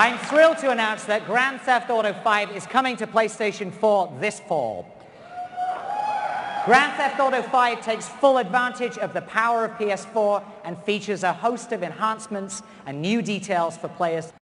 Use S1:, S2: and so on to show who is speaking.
S1: I'm thrilled to announce that Grand Theft Auto 5 is coming to PlayStation 4 this fall. Grand Theft Auto 5 takes full advantage of the power of PS4 and features a host of enhancements and new details for players.